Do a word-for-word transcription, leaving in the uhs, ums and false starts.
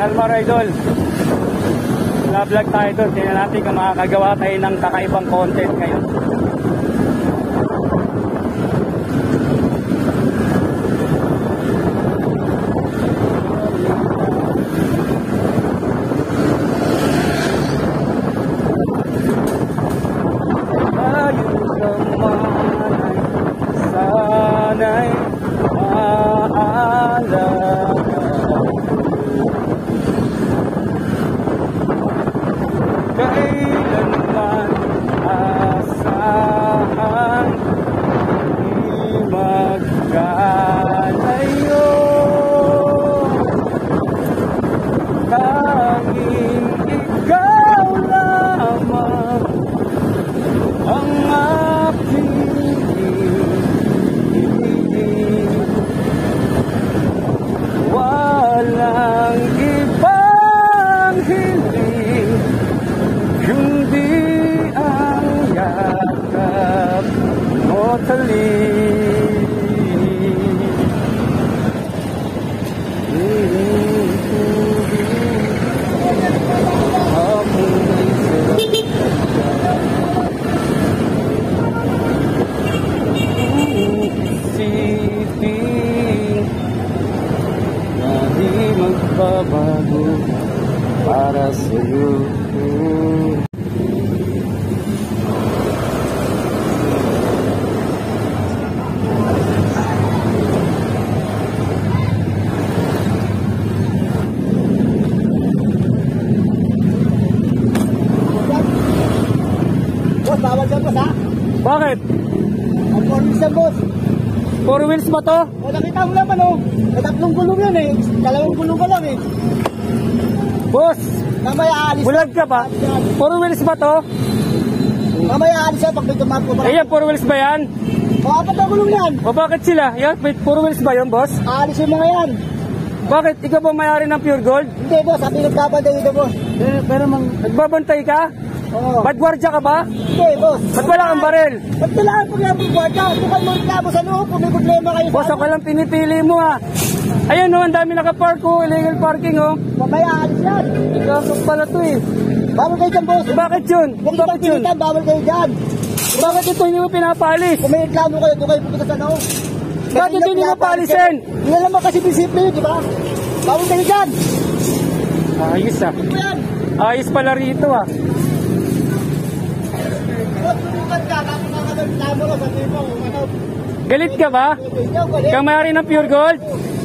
Almar Idol. Vlog tayo doon. Tingnan natin kung makakagawa tayo ng kakaibang content ngayon. Sana'y maalaga, kailanman asahan, di magkalayo. Tanging ikaw lamang ang aking walang ibang hiling kundi ang yakap mo talim. Isipin na di magbabago para sa'yo. Boss, bawal dyan, boss, ha? Bakit? Ang four wheels yan, boss. Four wheels ba to? O, nakita mo naman, oh. May tatlong gulong yan, eh. Dalawang gulong ka lang, eh. Boss, Mamaya aalis. bulag ka ba? Four wheels ba to? Mamaya aalis yan pag may tumapo. Ayan, four wheels ba yan? O, apat na gulong yan. O bakit sila? Yan, four wheels ba yun, boss? Aalis yung mga yan. Bakit? Ikaw ba may-ari ng Pure Gold? Hindi, boss. Sabi nagkabantay dito, boss. Eh, pero mang... Nagbabantay ka? Oo. Ba't gwardya ka ba? Hindi, boss. Ba't wala kang baril? Ba't kailangan po nga po gwardiya? Bukal mo reklamo sa loob kung may problema kayo Boss, sa ako lang pinipili mo ha. Ayan o, ang dami nakapark o, illegal parking o. Mamaya aalis yan. Ikaw pala to eh. Bawal kayo dyan, boss. Bakit yun? Huwag kitang Bakit yun? pilitan, bawal kayo dyan. Bakit ito hindi mo pinapaalis? Kung may reklamo kayo, doon kayo pupunta sa loob. Bakit hindi mo paalisin? Hindi naman kasi disiplina, di ba? Bawal kayo dyan. Ayos ah. Ano yan? Ayos pala rito ah. Boss, tulukan ka. Tapos nakakagod reklamo ka. Sabi mo, ano? Galit ka ba? Ikaw, galit. Ikaw may-ari ng Pure Gold?